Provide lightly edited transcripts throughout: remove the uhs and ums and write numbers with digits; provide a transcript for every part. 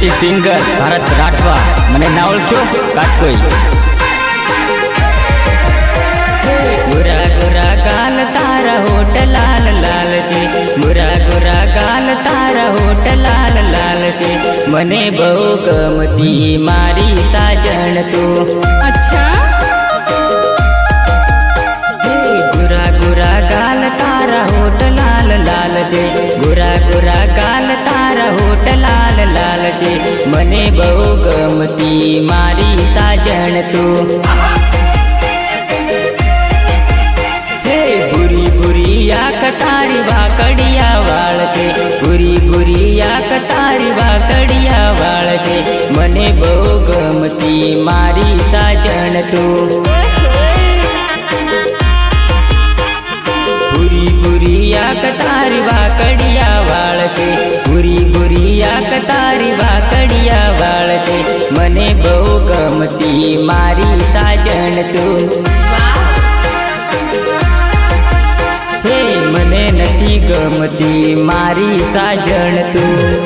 Gujarati singer Bharat Rathwa मने ना ओळख्यो काट कोई। गोरा गोरा गाल तारा होठ लाल लाल चे, गोरा गोरा गाल तारा होठ लाल लाल चे, मने बहु गमती मारी साजन तू। अच्छा गोरा गोरा गाल तारा होठ लाल लाल चे, गोरा गोरा गाल तारा होठ लाल लाल चे, मने बहु गमती मारी साजन तू। बुरी बुरी आँख तारी वाकड़िया वाल चे, बुरी बुरी आँख तारी वाकड़िया वाल चे, मने बहु गमती मारी साजन तू। बुरी बुरी आँख तारी वाकड़िया वाल चे, बुरी बुरी आँख तारी वाकड़िया वाल चे, मने बहु गमती मारी साजन तू। हे मने नथी गमती मारी साजन तू।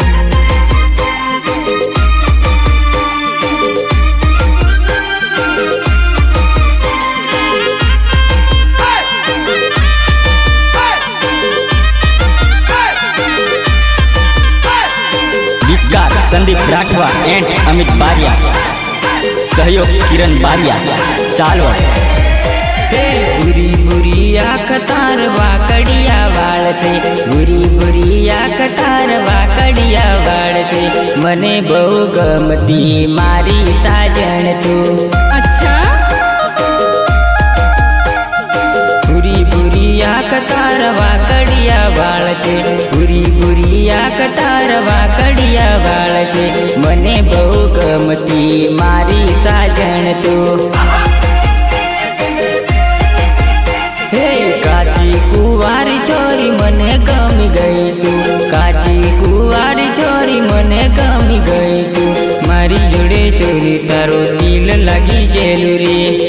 गीतकार संदीप राठवा एंड अमित बारिया, सहयोग किरण बारिया, चालवड़। बुरी बुरी आँख तार वाकड़िया वाल चे, बुरी बुरी आँख तार वाकड़िया वाल चे, मने बहु गमती मारी साजन तू। अच्छा बुरी बुरी आँख तार वाकड़िया वाल चे, बुरी बुरी आँख तार वाकड़िया वाल चे, मने बहु गमती मारी साजन तू। काची कुवारी छोरी मने गमी गई तू, काची कुवारी छोरी मने गमी गई तू, मारी जोड़े चोरी तारो दिल लगी जेलू रे।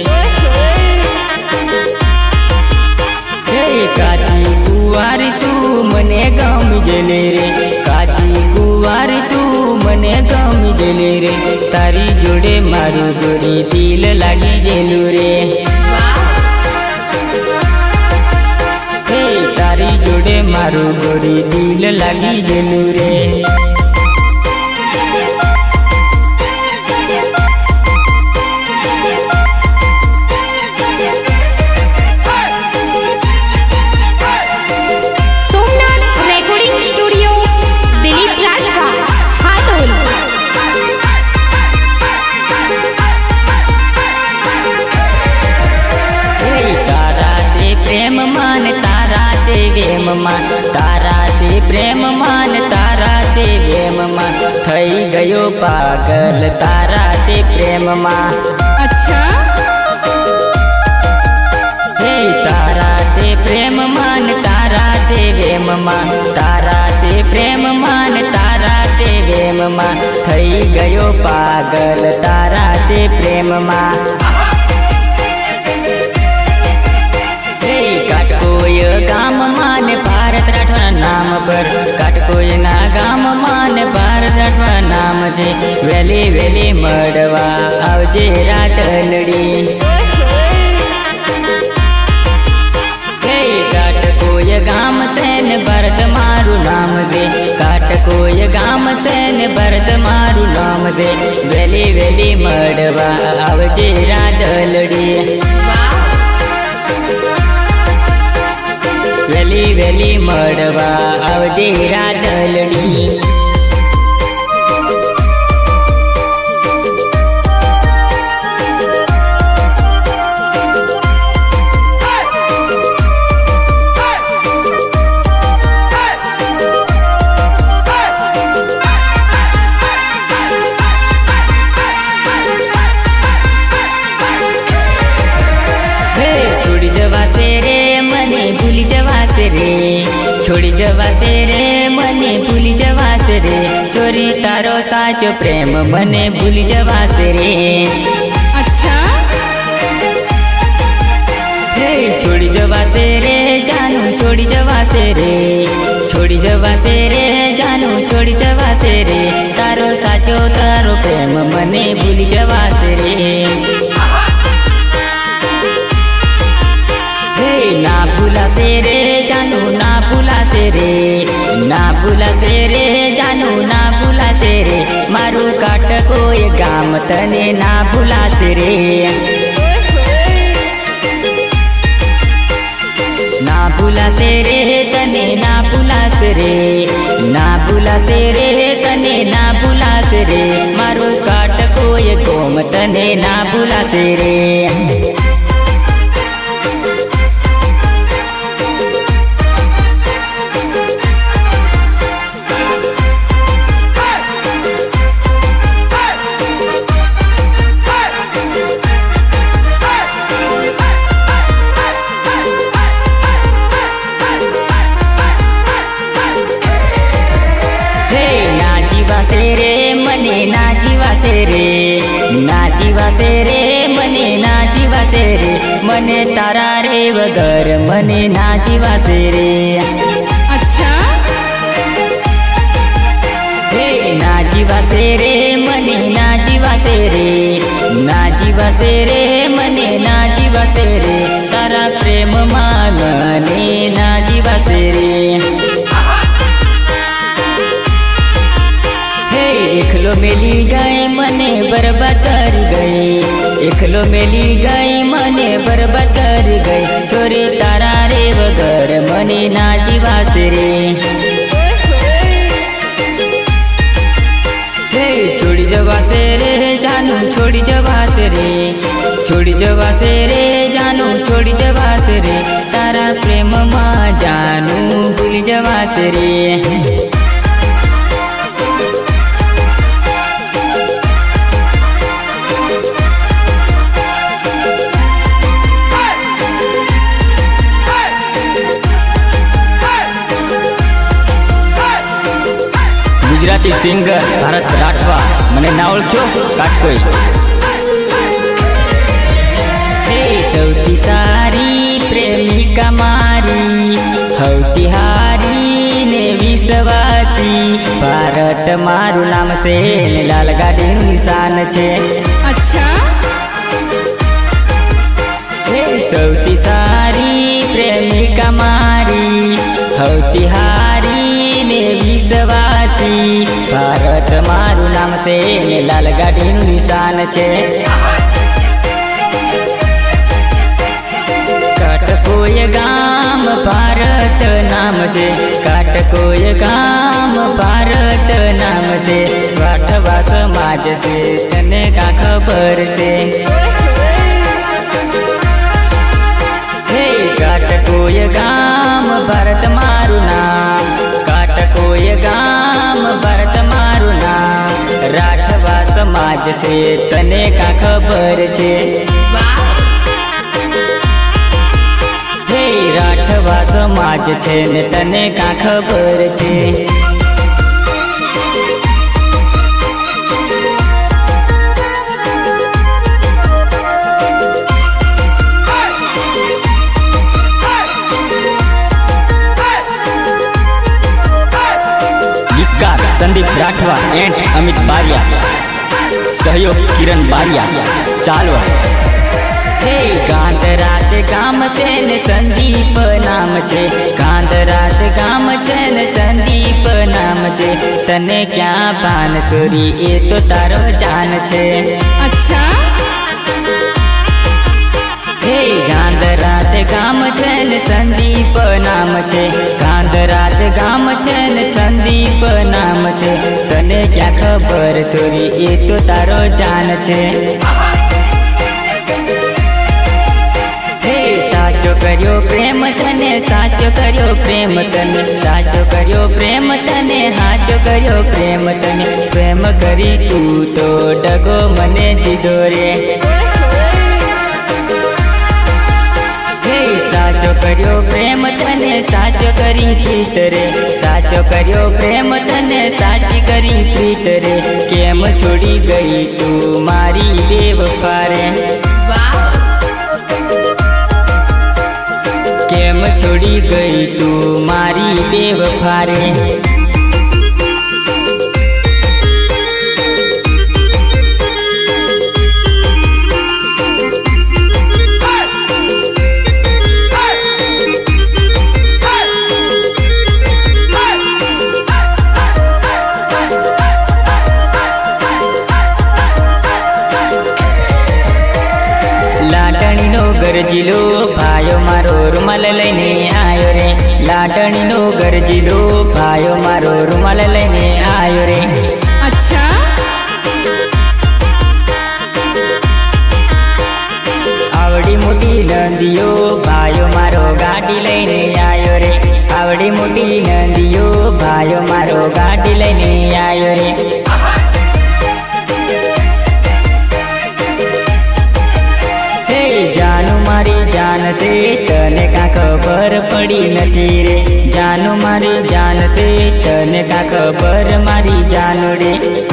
काची कुवारी तू मने गमी जेले रे, काची कुवारी तू मने गमी जेले रे, तारी जोड़े मारू गोरी दिल लगी जेलू रे। तारी जोड़े मारू गोरी दिल लगी जेलू रे। Somnath recording studio Dilip Rathwa Hatol. तारा से प्रेम मान तारा से वेम मान, तारा से प्रेम मान तारा से वेम मान, थई गयो पागल तारा से प्रेम मान। अच्छा हे तारा से प्रेम मान तारा से वेम मान, तारा से प्रेम मान तारा से वेम मान, थई गयो पागल तारा से प्रेम मान। काटकोय गाम मान भारत राठवा नाम पर, काटकोय ना गाम मान भारत राठवा नाम जे, वेली वेली मड़वा आवजे राटलड़ी। काटकोय गाम सेन भरत मारू नाम जे, काटकोय गाम सेन भरत मारू नाम जे, वेली वेली मड़वा आवजे राटलड़ी। वेली वेली मड़वा आवजे राटलड़ी। छोड़ी जवा से रे मने भूली जवा से रे, छोड़ी जवा से रे मने भूली जवा से रे, चोरी तारो साचो प्रेम मने भूली जवा से रे। अच्छा छोड़ी जवा से रे जानू छोड़ी जवा से रे, छोड़ी जवा से रे जानू छोड़ी जवा से रे, तारो साच साचो तारो प्रेम मने भूली जवासे रे। हे ना भूलासे रे जानू ना भूलासे रे, ना भूलासे रे जानू ना भूलासे रे, मारू काट कोई गाम तने ना भूलासे रे। ना भूलासे रे तने ना भूलासे रे, ना भूलासे रे तने ना भूलासे रे, मारू काट कोई गोम तने ना भूलासे रे। रे मने ना जीवासे रे, ना जीवासे रे मने ना जीवासे रे, मने तारा रे वगर मने ना जीवासे रे। अच्छा हे ना जीवासे रे मने ना जीवासे रे, ना जीवासे रे मने ना जीवासे रे, तारा प्रेम मांगने ना जीवासे रे। एकलो मेली गए मने बर्बाद कर गए, एकलो मेली गए मने बर्बाद कर गए, छोरी तारा रे वगर मने ना जीवासे रे। हे छोड़ी जवासे रे जानू छोड़ी जवासे रे, छोड़ी जवासे रे जानू छोड़ी जवासे रे, तारा प्रेम मां जानू भूल जवासे रे। गुजराती सिंगर भारत राठवा मने ना ओळख्यो काटकोई। हे सौती सारी प्रेमिका मारी, हौती हारी ने विश्वासी, भारत मारू नाम से लाल गाड़ी निशान छे। अच्छा हे सौती सारी प्रेमिका मारी, हौती हारी ने विश्वासी, भारत मारू नाम से लाल गाड़ी निशान छे। काटकोय गाम भारत नाम छे, काटकोय गाम भारत नाम छे, राठवा समाज से तने का खबर से। हे काटकोय गाम भारत मारू नाम, काटकोय गाम भारत मारू नाम, राठवा समाज से तने का खबर छे। हे राठवा समाज छे ने तने का खबर छे। संदीप राठवा एंड अमित बारिया, सहयोग किरण बारिया चालवा। हे गांधरात गाम से ने संदीप नाम छे, गांधरात गाम छे ने संदीप नाम छे, तने क्या पान सोरी ए तो तारो जान छे। अच्छा हे गांधरात गाम छे ने संदीप नाम छे, गांधरात गाम छे ने संदीप नाम छे, तने क्या खबर छोरी ए तो तारो जान छे। हे साचो कर्यो प्रेम तने, साचो कर्यो प्रेम तने, साचो कर्यो प्रेम तने, हाचो कर्यो प्रेम तने, प्रेम करी तू तो डगो मने दीधो रे। साचो कर्यो प्रेम तने साचो करी प्रीत रे, साचो कर्यो प्रेम तने साची करी प्रीत रे, केम छोड़ी गई तू मारी बेवफा रे। केम छोड़ी गई तू मारी बेवफा रे। રૂમાલ લઈને આયો રે, લાડણીનો ગરજીલો ભાયો મારો રૂમાલ લઈને આયો રે। अच्छा આવડી મોટી નંદીઓ ભાયો મારો ગાડી લઈને આયો રે, આવડી મોટી નંદીઓ ભાયો મારો ગાડી લઈને આયો રે। जानू मारी जान से तने का खबर पड़ी नहीं रे, जानू मारी जान से तने का खबर मारी जानू रे।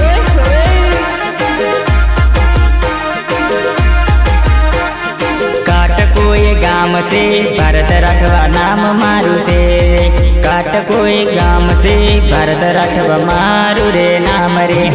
काट कोई गाम से भारत राठवा नाम मारू से, काट कोई गाम से भारत राठवा मारू रे नाम रे।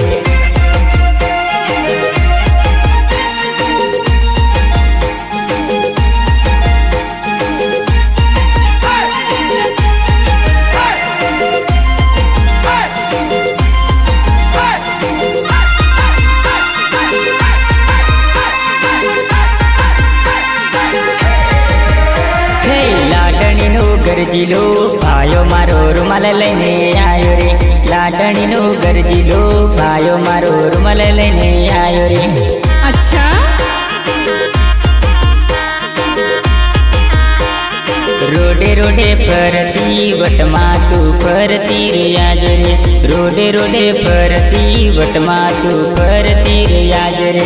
गरजीलो भायो मारो रुमाल लઈને आयो रे, लाडणीनो गरजीलो भायो मारो रुमाल लઈને आयो रे। अच्छा रोडे रोडे फरती वटमा तू फरती रे आज रे, रोडे रोडे फरती वटमा तू फरती रे आज रे।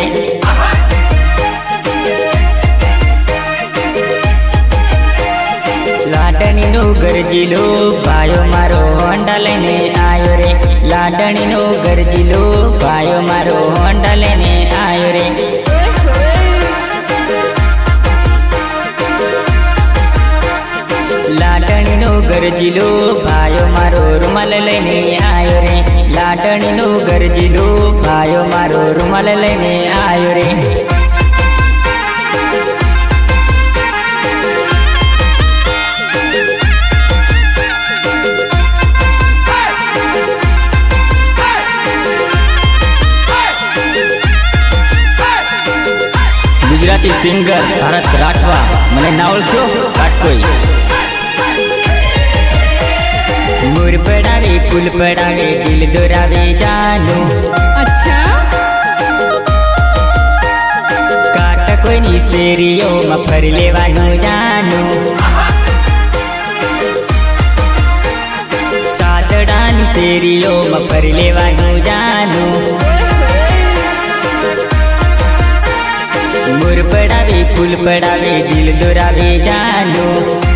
लाडणीनो गरजीलो भायो मारो होंडा लઈને आयो रे, लाडणीनो गरजीलो भायो मारो होंडा लઈને आयो रे। लाडणीनो गरजीलो भायो मारो रुमाल लઈને आयो रे, लाडणीनो गरजीलो भायो मारो रुमाल लઈને आयो रे। गुजराती सिंगर भारत राठवा मने ना ओळखो काटकोई। मोर पड़ावे फूल पड़ावे दिल दोरावे जानू। अच्छा काट कोई नी शेरियो में फर लेवानू जानू। सातडानी शेरियो में फर लेवानू जानू। मोर पड़ावे फूल पड़ावे दिल दोरावे जानू।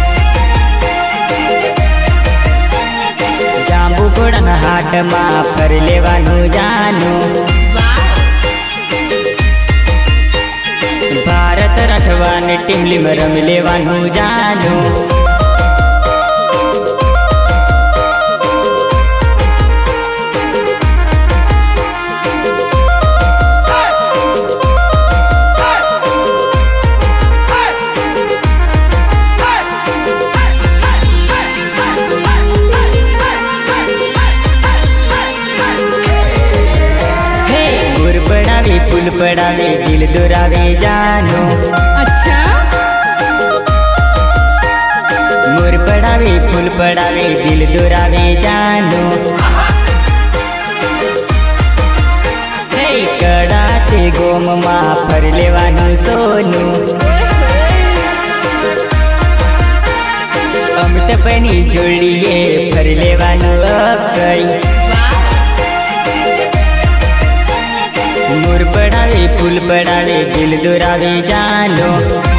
जांबू कोड़न हाट मां फर लेवानू जानू। भारत राठवा ने टीमली में रम लेवानू जानू। फूल पड़ावे दिल दोरावे जानू। अच्छा मोर पड़ावे फूल पड़ावे दिल दोरावे जानू। कड़ाते गोम मां फर लेवानू सोनू। अमित पनी जोड़िए फर लेवानू अक्षय। मोर पड़ावे फूल पड़ावे दिल दोरावे जानू।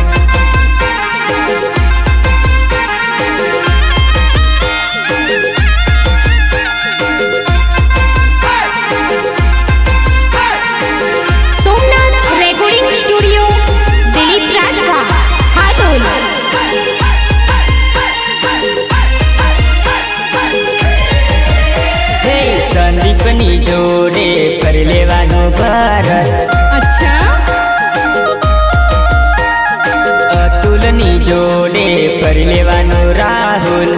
Somnath recording studio Dilip Rathwa Hatol. संदीपनी जोड़े फर लेवानू भारत। अच्छा अतुलनी जोड़े फर लेवानू राहुल।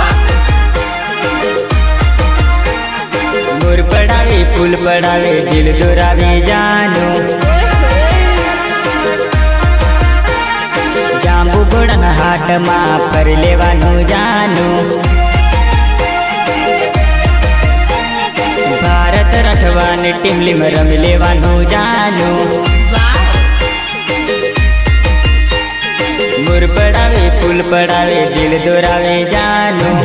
मोर पड़ावे फूल पड़ावे दिल दोरावे जानू। जांबू ઘોડાના હાટમાં ફરી લેવાનું જાનું ભારત રખવાની ટીમલીમાં રમી લેવાનું જાનું મુર પડાવે ફૂલ પડાવે દિલ દોરાવે જાનું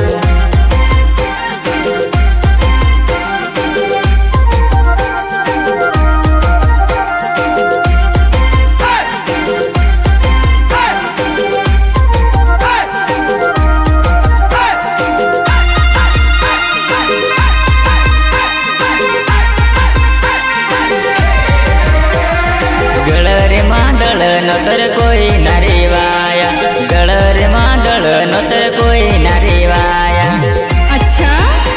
नतर कोई नरेवाया गलर मादल नतर कोई नरेवाया। अच्छा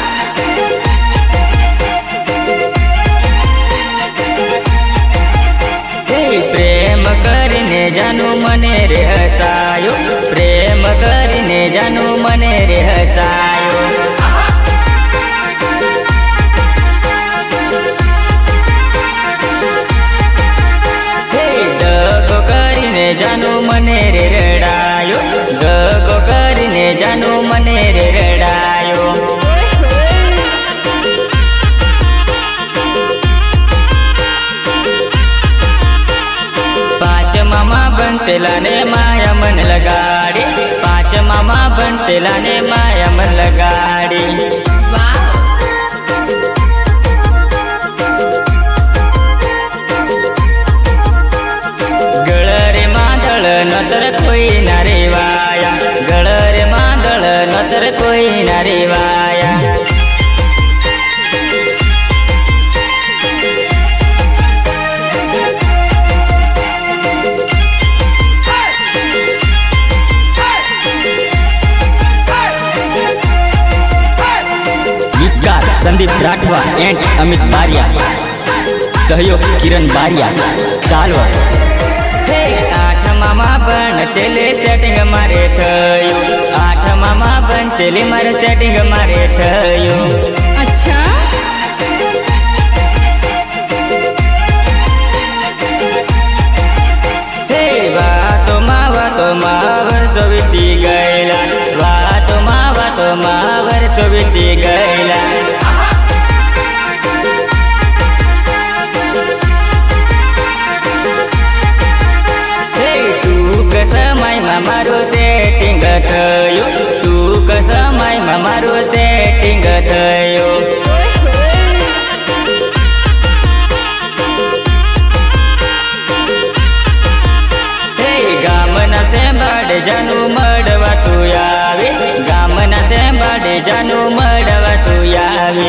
प्रेम करने जानू मने रे हसायो प्रेम करने जानू मने रे हसायो जानू मने रे रडायो गगो करीने जानू मने रे रडायो पांच मामा बनतेला ने माया मन लगाड़ी पांच मामा बनतेला ने माया मन लगाड़ी नतर कोई नरेवाया गलर मादल नतर कोई नरेवाया। गीतकार संदीप राठवा एंड अमित बारिया सहयोग किरण बारिया चालवा मामा बन तेले सेटिंग मारे थयो आठ मामा बन तेले मारे सेटिंग मारे थयो। अच्छा हे वातो मा वर्षो बीती गईला वातो मा वर्षो बीती गईला समय में मारो सेटिंग थयो टूक समय में मारो सेटिंग थयो। गामना से बाड़े जानू मड़वा तू आवे गामना से बाड़े जानू मड़वा तू आवे।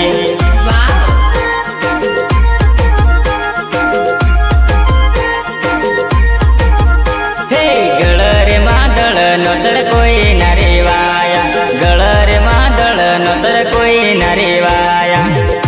नतर कोई नरेवाया गलर मादल नतर कोई नरेवाया।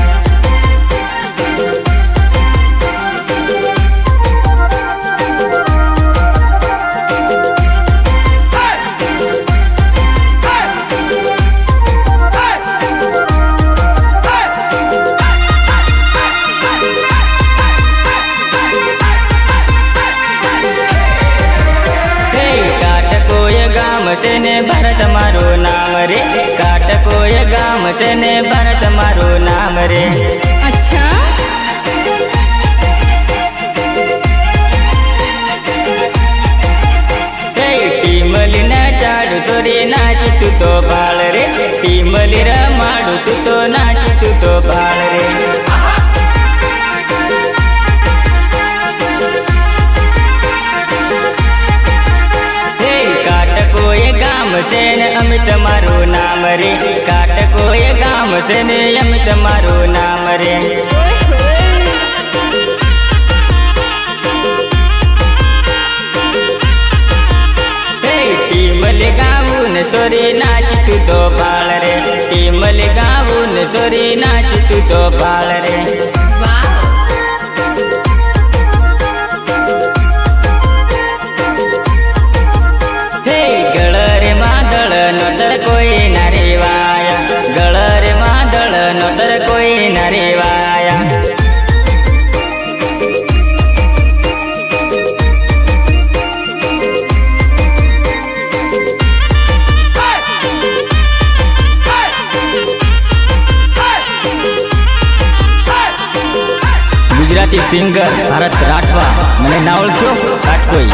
से ने भारत मारो नाम रे काट कोय गाम से ने भारत मारो नाम रे। अच्छा टीमली ना चाडू सोरी नाच तू तो बाल रे टीमली रा माडू तू तो नाच तू तो बाल रे। गाम से ने अमित मारो नाम रे काट कोय गाम से ने अमित मारो नाम रे। टीमली गाऊ ने सोरी नाच तू तो बाल रे टीमली गाऊ ने सोरी नाच तू तो बाल रे। नतर कोई नरेवाया गलर मादल नतर कोई नरेवाया। गुजराती सिंगर भारत राठवा મને ના ઓળખ્યો કાટકોઈ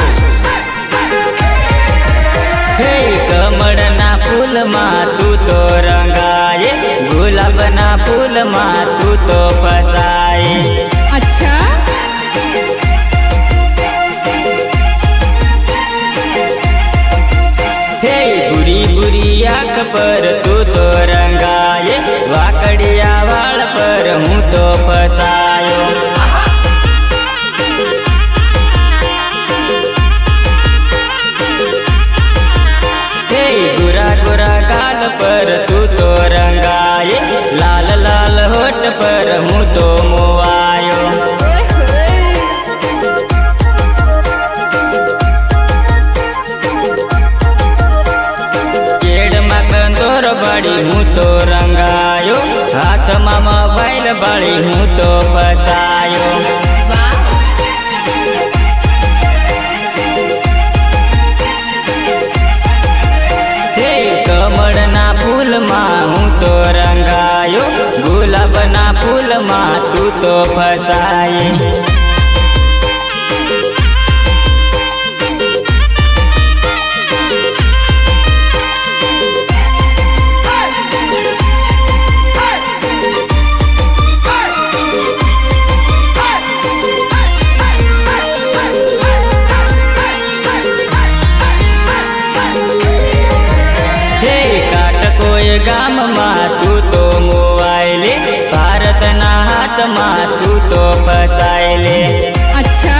હે કમળના ફૂલમાં તું તો રંગાય ગુલાબના ફૂલમાં તું તો ફસાય अच्छा हे बुरी बुरी आँख पर तू तो रंगाए वाकड़िया वाल पर हूँ तो फसायो हे गुरा गुरा गाल पर तू तो रंगाए लाल लाल होठ पर हूँ तो मोवायो बाड़ी हूँ तो रंगायो हाथ में मोबाइल बाड़ी हूँ तो फसायो हे कमळना फूल मां हूँ तो रंगायो गुलाबना फूल मां तू तो फसाई गाम में तू तो मोबाइल भारत ना हाथ में तू तो फसाइले अच्छा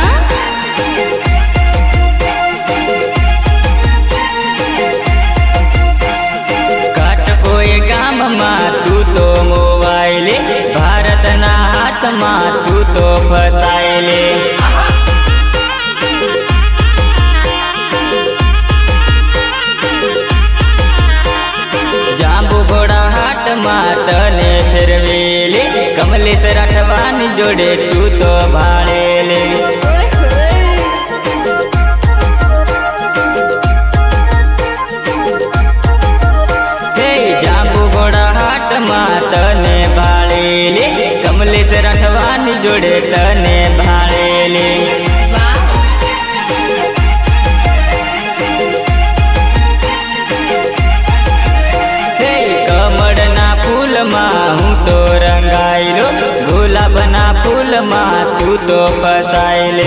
काट कोई गाम में तू तो मोबाइल भारत ना हाथ में तू तो फसाइले तने फिरवेले कमलेश राठवानी जोड़े तू तो भाड़ेले हे जांबू घोड़ा हाट में तने भाड़ेले कमलेश राठवानी जोड़े तने भाड़ेले हूँ तो रंगाइलो गुलाबना फूल मां तू तो फसाइले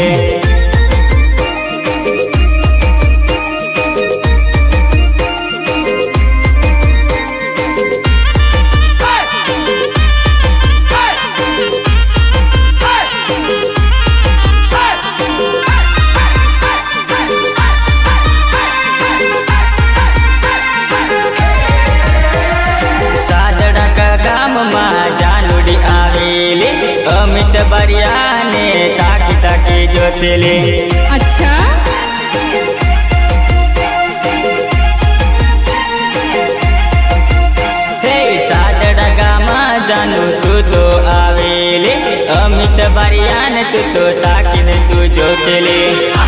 अमित बारिया ने ताकी ताकी जोतेले अच्छा हे सादड़ा गामा जानू तू तो आवेले अमित बारिया ने तू तो ताकी ने तू जोतेले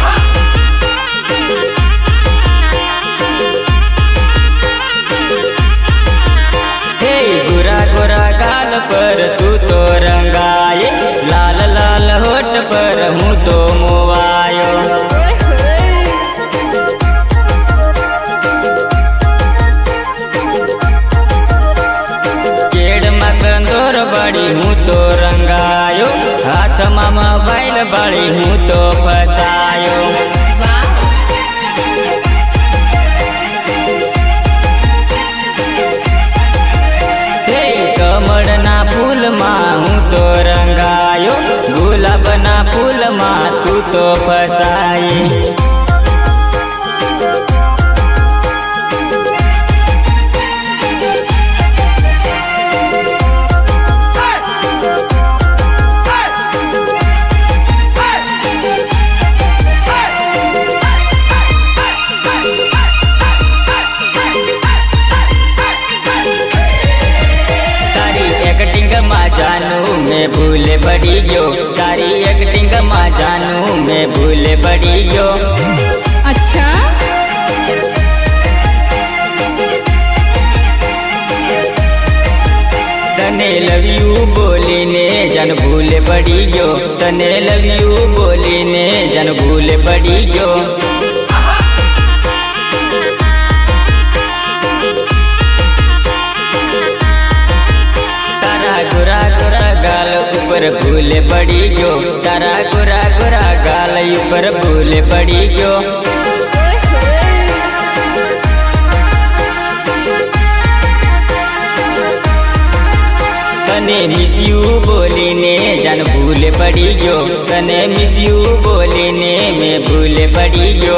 हे गुरा गुरा गाल पर तू तो रंगाए लाल लाल होठ पर हूँ तो मोवायो केड़ में कंदोर बाड़ी हूँ तो रंगायो हाथ में मोबाइल बाड़ी हूँ तो फसायो कमळना फूल मां हूँ तो रंगायो गुलाबना फूल मां तू तो फसाई मैं भूले बड़ी गयो तारी एक्टिंग में जानू मैं भूले बड़ी गयो अच्छा तने लव यू बोली ने जन भूले पड़ी जो, तने लव यू बोली ने जन भूले पड़ी जो। तारा गोरा गोरा गाल ऊपर भूले पड़ी जो, तारा गोरा गोरा गाल ऊपर भूले पड़ी जो। तने मिस यू बोली ने जन भूले पड़ी जो, तने मिस यू बोली ने मैं भूले पड़ी जो।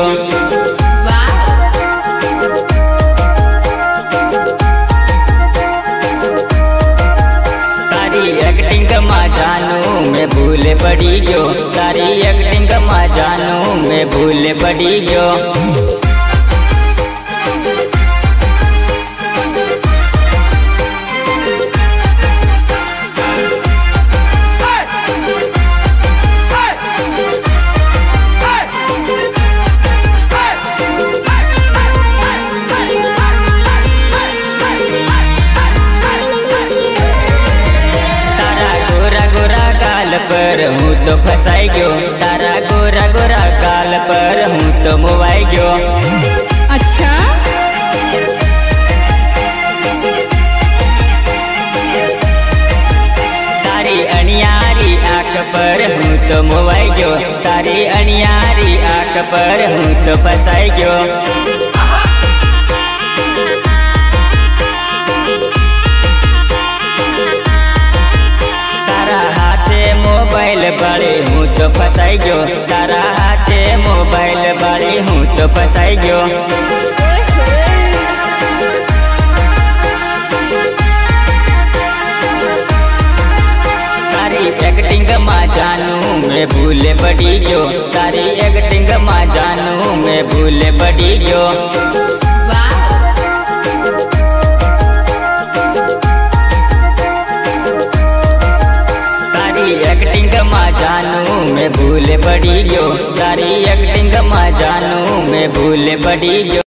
तारी एक्टिंग माँ जानू मैं भूले पड़ी जो, तारी एक्टिंग माँ जानू मैं भूले पड़ी जो। पर हूँ तो फसाई गयो, तारा गोरा गोरा गाल पर हूँ तो मोबाइल गयो। अच्छा तारी अनियारी आँख पर हूँ तो मोबाइल गयो, तारी अनियारी आँख पर हूँ तो फसाई गयो। मोबाइल बाड़ी हूँ तो फसाई गयो, तारा हाथे मोबाइल बाड़ी हूँ तो फसाई गयो। तारी एक्टिंग माँ जानू मैं भूले पड़ी जो, तारी एक्टिंग माँ जानू मैं भूले पड़ी जो। एक्टिंग माँ जानू मैं भूले पड़ी जो, तारी एक्टिंग माँ जानू मैं भूले पड़ी जो।